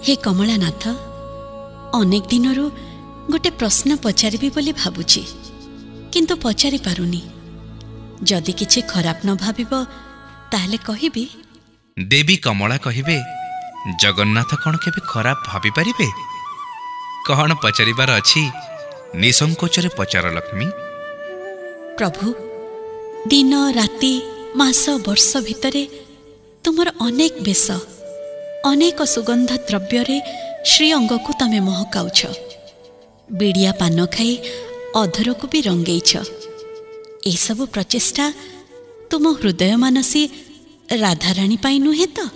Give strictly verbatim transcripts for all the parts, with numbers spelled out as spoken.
हे कमलानाथ, अनेक दिनरू गोटे प्रश्न पचारिबी बोली भाबुची, किंतु पचारि पारुनी। जदि किछि खराब न भाबिबो ताहले कहिबी। देवी कमला कहिबे, जगन्नाथ कौन केबे खराब भाबी पारिबे? कौन पचारिबार अछि निसंकोचरे पचार लक्ष्मी। प्रभु, दिन राति मास वर्ष भितरे तुमर अनेक बेश, अनेक सुगंध द्रव्य श्री अंग को तमे महकाउछ। बिड़िया पान खाई अधर को भी रंगेछ। ए सब प्रचेष्टा तुम हृदय मानसी राधाराणी पाई नुहे तो?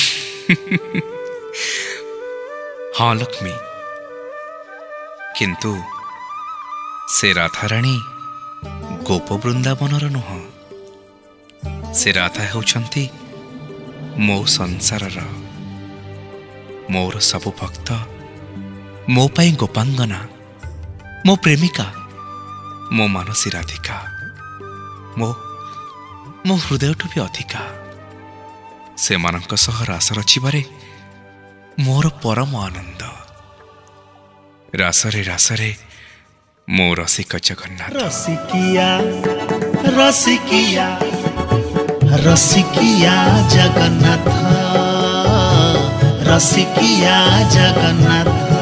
हाँ लक्ष्मी, किंतु से राधाराणी गोप वृंदावनर नुह। से राधा होउछंती मो संसारर, मोर सबु भक्त, मो पाई गोपांगना, मो प्रेमिका, मो मानसी राधिका, मो मो हृदयठू भी अधिका। से मानक सह रास रचिबारे मोर परम आनंद। रासरे रासरे मो रसिक जगन्नाथ। रसिकिया रसिकिया रसिकिया जगन्नाथ, रसिकिया जगन्नाथ।